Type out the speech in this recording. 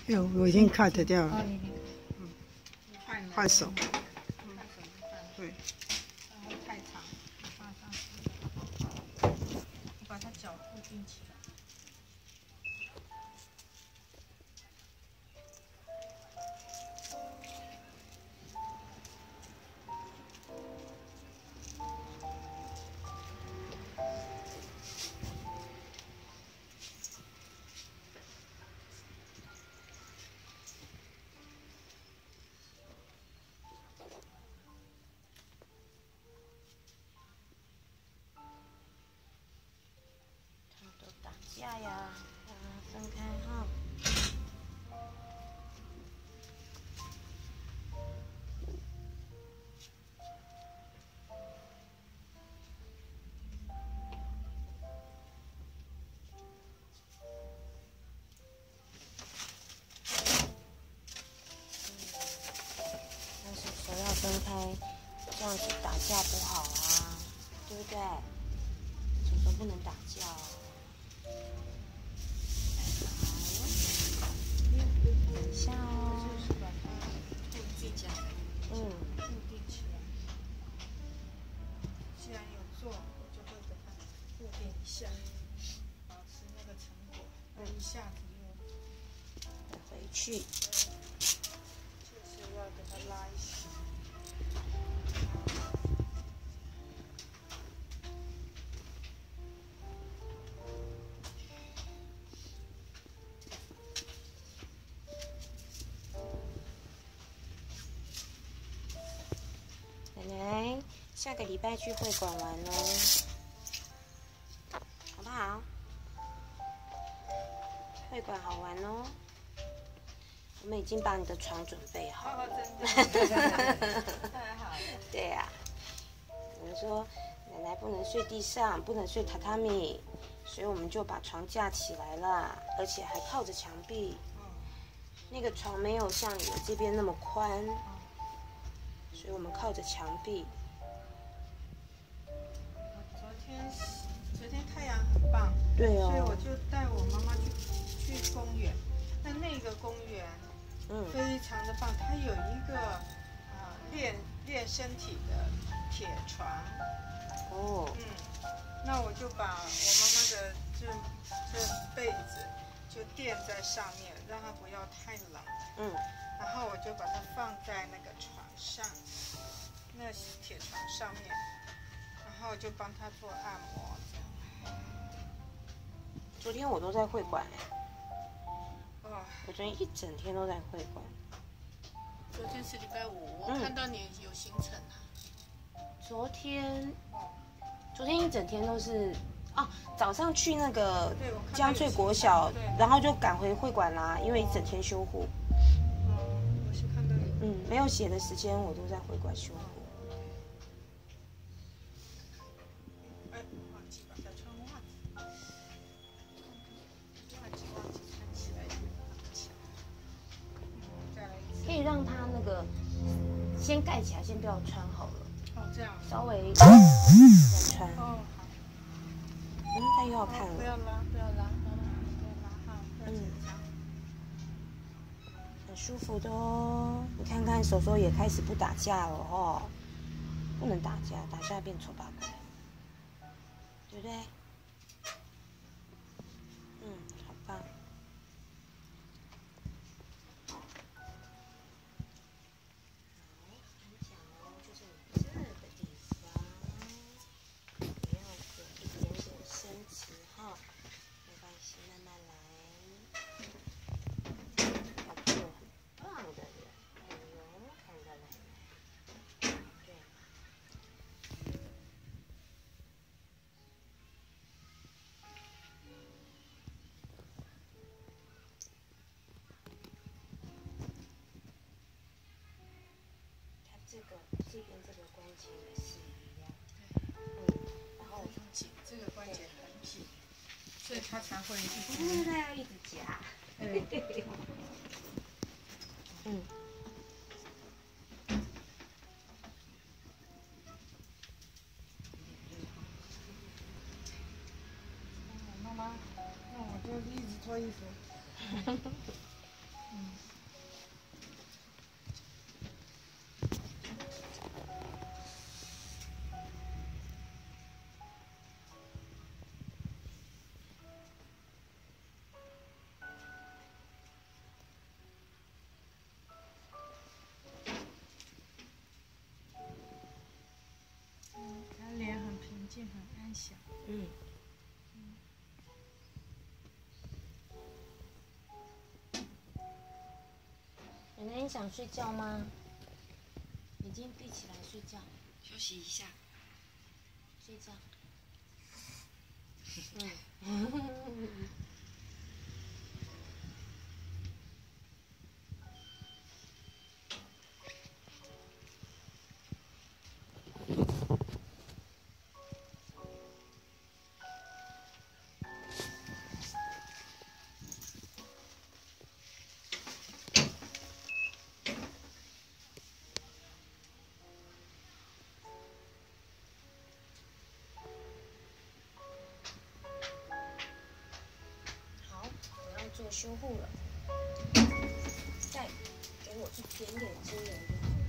有，我已经 cut 掉了。 哦，你换手。对。 然后太长，放上去，我把它脚固定起来。 打架呀，让它分开哈。但是手要分开，这样子打架不好啊，对不对？手不能打架哦。等一下哦。 就是把它固定起来。固定起来。既然有做，我就会给它固定一下，保持那个成果，一下子又回去。 就是要给它拉一下。 奶奶，下个礼拜去会馆玩哦，好不好？会馆好玩哦。我们已经把你的床准备好了。 真的，太好了。 对呀、我们说奶奶不能睡地上，不能睡榻榻米，所以我们就把床架起来了，而且还靠着墙壁。那个床没有像你们这边那么宽，所以我们靠着墙壁。 昨天太阳很棒， 对哦， 所以我就带我妈妈去公园。那个公园，非常的棒，它有一个练身体的铁床。 哦。 那我就把我妈妈的这被子就垫在上面，让它不要太冷。然后我就把它放在那个床上，那铁床上面，然后就帮她做按摩。 昨天我都在会馆我昨天一整天都在会馆。 昨天是礼拜五，我看到你有行程啊。 昨天一整天都是早上去那个江翠国小，然后就赶回会馆啦，因为一整天修护。 我是看到没有写的时间我都在会馆修护。 忘记把它穿袜子。忘记穿起来。再来一次。 可以让它那个先盖起来，先不要穿好了。 这样。 稍微再穿。 好。 他又要看了。 不要拉，不要拉，不要拉哈，不要紧张。 很舒服的哦，你看看手手也开始不打架了哦，不能打架，打架变丑八怪，对不对？好棒。这边这个关节也是一样，然后这个关节很紧，所以它才会它要一直夹， 妈妈，那我就一直脱衣服。 他脸很平静，很安详。 奶奶，你想睡觉吗？眼睛闭起来睡觉，休息一下，睡觉。做修护了，再给我一点点精油就好。